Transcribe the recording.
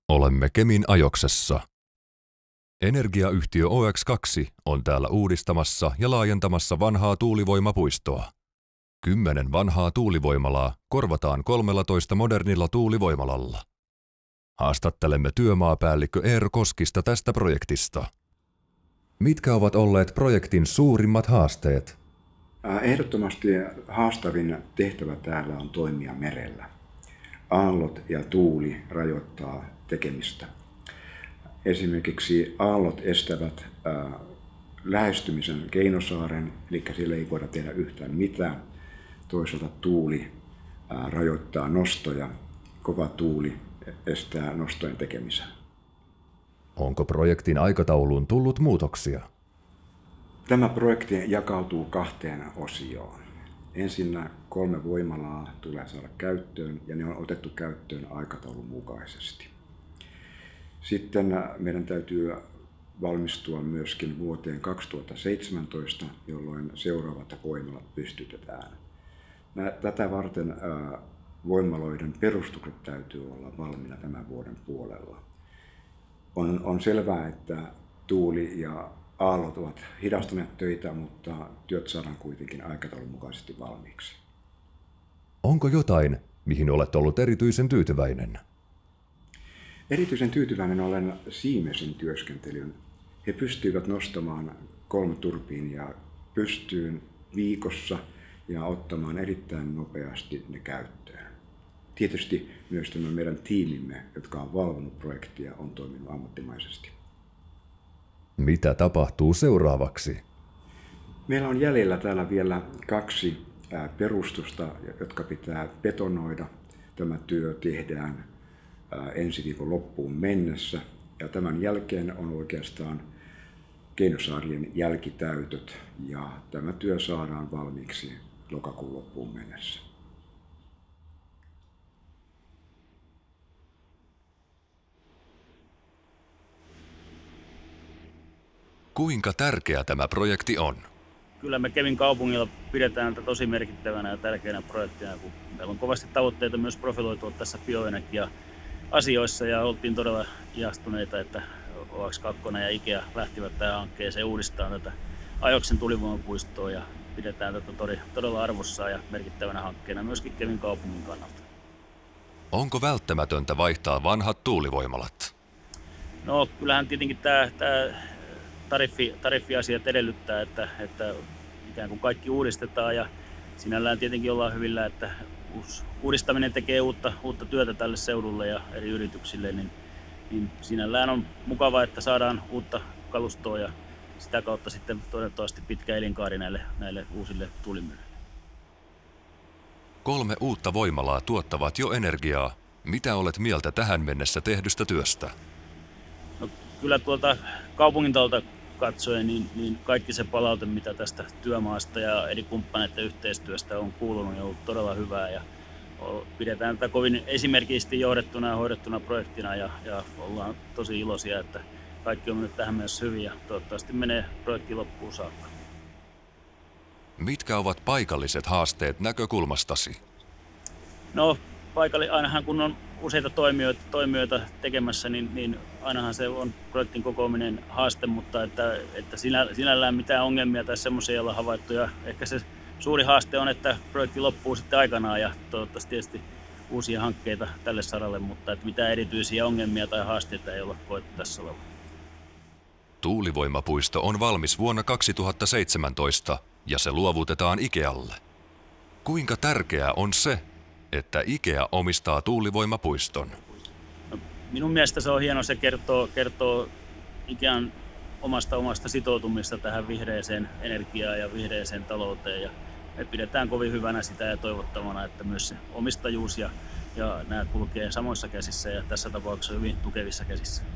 Olemme Kemin ajoksessa. Energiayhtiö OX2 on täällä uudistamassa ja laajentamassa vanhaa tuulivoimapuistoa. 10 vanhaa tuulivoimalaa korvataan 13 modernilla tuulivoimalalla. Haastattelemme työmaapäällikkö Eero Koskista tästä projektista. Mitkä ovat olleet projektin suurimmat haasteet? Ehdottomasti haastavin tehtävä täällä on toimia merellä. Aallot ja tuuli rajoittaa tekemistä. Esimerkiksi aallot estävät lähestymisen Keinosaaren, eli siellä ei voida tehdä yhtään mitään. Toisaalta tuuli rajoittaa nostoja, kova tuuli estää nostojen tekemisen. Onko projektin aikatauluun tullut muutoksia? Tämä projekti jakautuu 2 osioon. Ensinnä 3 voimalaa tulee saada käyttöön ja ne on otettu käyttöön aikataulun mukaisesti. Sitten meidän täytyy valmistua myöskin vuoteen 2017, jolloin seuraavat voimalat pystytetään. Tätä varten voimaloiden perustukset täytyy olla valmiina tämän vuoden puolella. On selvää, että tuuli ja aallot ovat hidastaneet töitä, mutta työt saadaan kuitenkin aikataulun mukaisesti valmiiksi. Onko jotain, mihin olet ollut erityisen tyytyväinen? Erityisen tyytyväinen olen Siemensin työskentelyyn. He pystyivät nostamaan 3 turbiinia pystyyn viikossa ja ottamaan erittäin nopeasti ne käyttöön. Tietysti myös tämä meidän tiimimme, jotka on valvonut projektia, on toiminut ammattimaisesti. Mitä tapahtuu seuraavaksi? Meillä on jäljellä täällä vielä 2 perustusta, jotka pitää betonoida. Tämä työ tehdään ensi viikon loppuun mennessä. Ja tämän jälkeen on oikeastaan Keinosaarien jälkitäytöt ja tämä työ saadaan valmiiksi lokakuun loppuun mennessä. Kuinka tärkeä tämä projekti on? Kyllä me Kemin kaupungilla pidetään tätä tosi merkittävänä ja tärkeänä projektina, kun meillä on kovasti tavoitteita myös profiloitua tässä bioenergia-asioissa ja oltiin todella ihastuneita, että OX2 ja IKEA lähtivät tähän hankkeeseen uudistamaan tätä Ajoksen tuulivoimapuistoa ja pidetään tätä todella arvossaan ja merkittävänä hankkeena myöskin Kemin kaupungin kannalta. Onko välttämätöntä vaihtaa vanhat tuulivoimalat? No kyllähän tietenkin tämä tariffiasiat edellyttää, että ikään kuin kaikki uudistetaan ja sinällään tietenkin ollaan hyvillä, että uudistaminen tekee uutta työtä tälle seudulle ja eri yrityksille, niin sinällään on mukavaa, että saadaan uutta kalustoa ja sitä kautta sitten toivottavasti pitkä elinkaari näille uusille tuulimyllyille. 3 uutta voimalaa tuottavat jo energiaa. Mitä olet mieltä tähän mennessä tehdystä työstä? No, kyllä tuolta kaupungintalta katsoen, niin kaikki se palaute, mitä tästä työmaasta ja eri kumppaneiden yhteistyöstä on kuulunut, on ollut todella hyvää. Ja pidetään tätä kovin esimerkillisesti johdettuna ja hoidettuna projektina ja ollaan tosi iloisia, että kaikki on mennyt tähän mennessä hyvin ja toivottavasti menee projekti loppuun saakka. Mitkä ovat paikalliset haasteet näkökulmastasi? No, ainahan kun on useita toimijoita tekemässä, niin ainahan se on projektin kokoaminen haaste, mutta että sinällään mitään ongelmia tai semmoisia ei olla havaittu. Ja ehkä se suuri haaste on, että projekti loppuu sitten aikanaan ja toivottavasti tietysti uusia hankkeita tälle saralle, mutta että mitään erityisiä ongelmia tai haasteita ei olla koettu tässä oleva. Tuulivoimapuisto on valmis vuonna 2017 ja se luovutetaan IKEAlle. Kuinka tärkeää on se, että IKEA omistaa tuulivoimapuiston? No, minun mielestä se on hieno, se kertoo IKEAn omasta sitoutumista tähän vihreäseen energiaan ja vihreäseen talouteen. Ja me pidetään kovin hyvänä sitä ja toivottavana, että myös se omistajuus ja nämä kulkee samoissa käsissä ja tässä tapauksessa hyvin tukevissa käsissä.